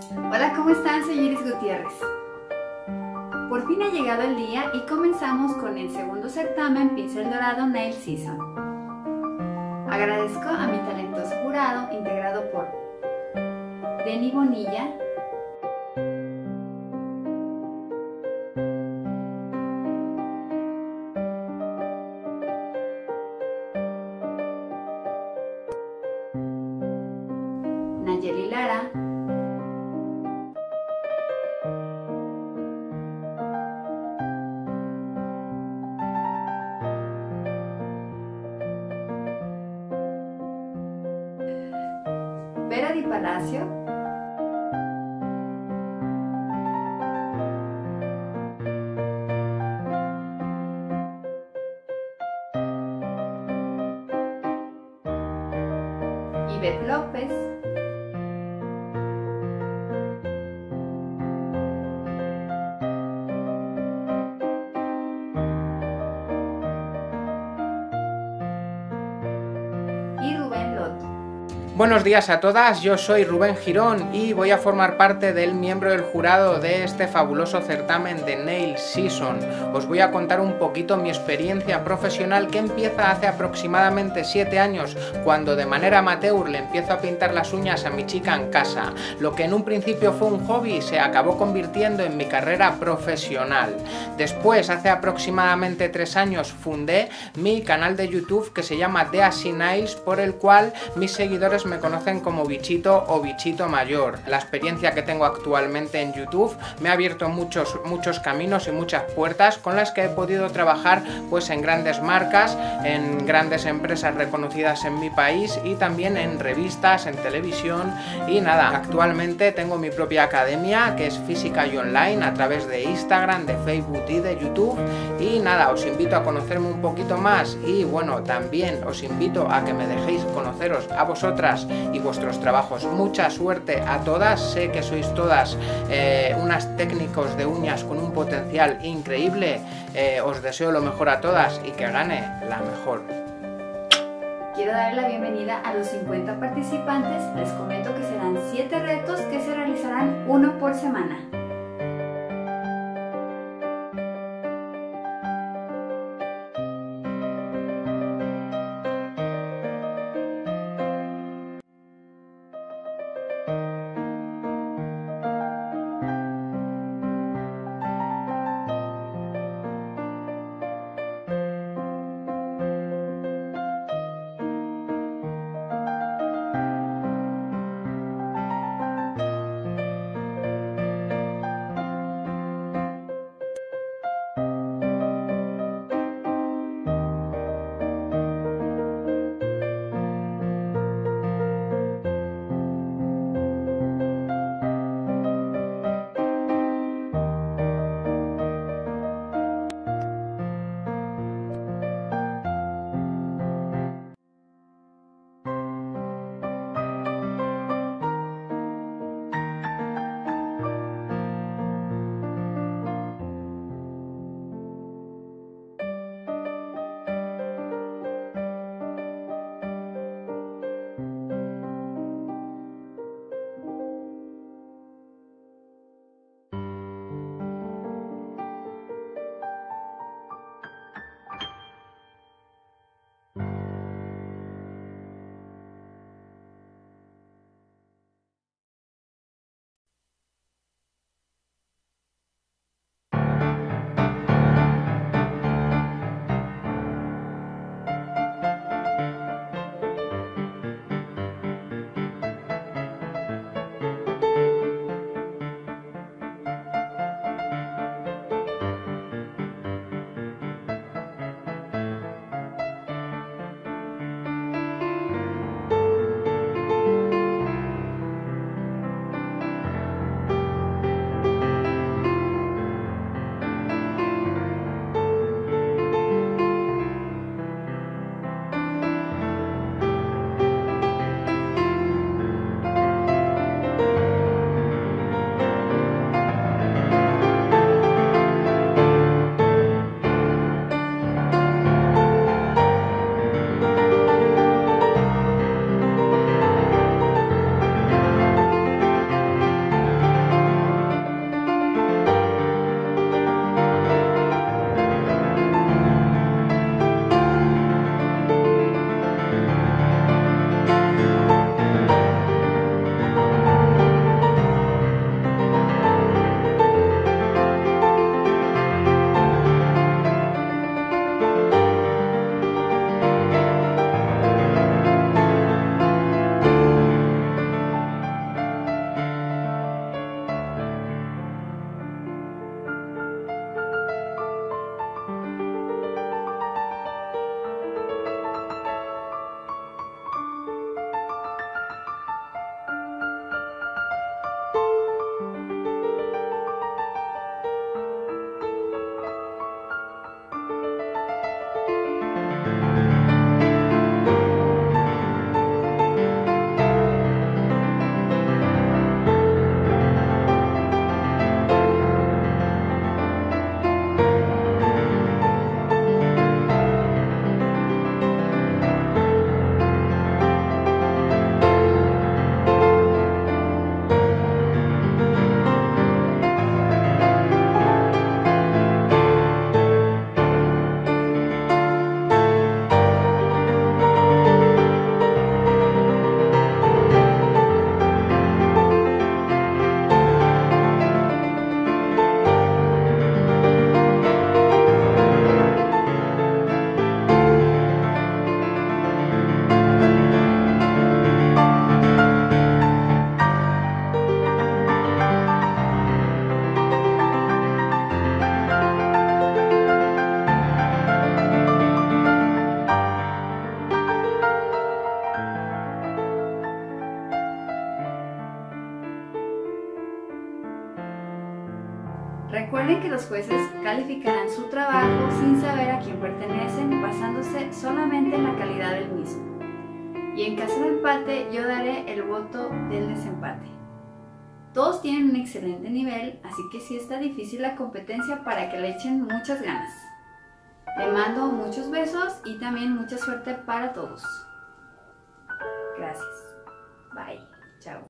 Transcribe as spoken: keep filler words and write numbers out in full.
Hola, ¿cómo están? Soy Iris Gutiérrez. Por fin ha llegado el día y comenzamos con el segundo certamen Pincel Dorado Nail Season. Agradezco a mi talentoso jurado integrado por Denny Bonilla, Nayeli Lara, Vera Di Palacio, Ivette López, y Rubén Loto. Buenos días a todas, yo soy Rubén Girón y voy a formar parte del miembro del jurado de este fabuloso certamen de Nail Season. Os voy a contar un poquito mi experiencia profesional que empieza hace aproximadamente siete años, cuando de manera amateur le empiezo a pintar las uñas a mi chica en casa. Lo que en un principio fue un hobby se acabó convirtiendo en mi carrera profesional. Después, hace aproximadamente tres años, fundé mi canal de YouTube que se llama Deasy Nails, por el cual mis seguidores me conocen como Bichito o Bichito Mayor. La experiencia que tengo actualmente en YouTube me ha abierto muchos, muchos caminos y muchas puertas con las que he podido trabajar pues en grandes marcas, en grandes empresas reconocidas en mi país y también en revistas, en televisión. Y nada, actualmente tengo mi propia academia que es Física y Online a través de Instagram, de Facebook y de YouTube. Y nada, os invito a conocerme un poquito más y bueno, también os invito a que me dejéis conoceros a vosotras y vuestros trabajos. Mucha suerte a todas, sé que sois todas eh, unas técnicos de uñas con un potencial increíble. Eh, os deseo lo mejor a todas y que gane la mejor. Quiero darle la bienvenida a los cincuenta participantes. Les comento que serán siete retos que se realizarán uno por semana. Recuerden que los jueces calificarán su trabajo sin saber a quién pertenecen, basándose solamente en la calidad del mismo. Y en caso de empate, yo daré el voto del desempate. Todos tienen un excelente nivel, así que sí está difícil la competencia para que le echen muchas ganas. Le mando muchos besos y también mucha suerte para todos. Gracias.